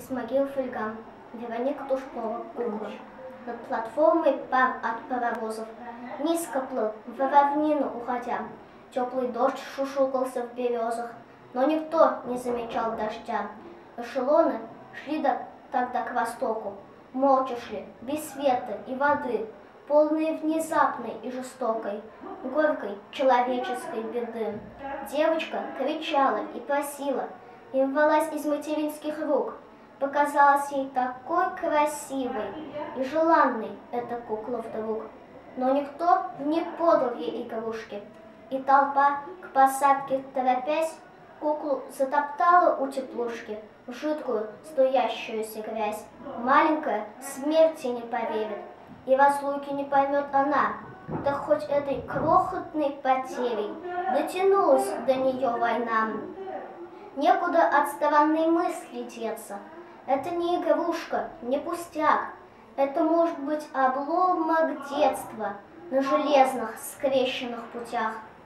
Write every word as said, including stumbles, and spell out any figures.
из могил фольгам. Вероника Тушкова, кукла. Над платформой пар от паровозов. Низко плыл, в равнину уходя. Теплый дождь шушукался в березах, но никто не замечал дождя. Эшелоны шли до, тогда к востоку, молча шли, без света и воды, полные внезапной и жестокой, горькой человеческой беды. Девочка кричала и просила, и рвалась из материнских рук. Показалась ей такой красивой и желанной эта кукла вдруг. Но никто не подал ей игрушки, и толпа, к посадке торопясь, куклу затоптала у теплушки в жидкую струящуюся грязь. Маленькая смерти не поверит, и разлуки не поймет она, да хоть этой крохотной потерей дотянулась до нее война. Некуда от странной мысли деться. Это не игрушка, не пустяк. Это может быть обломок детства на железных скрещенных путях.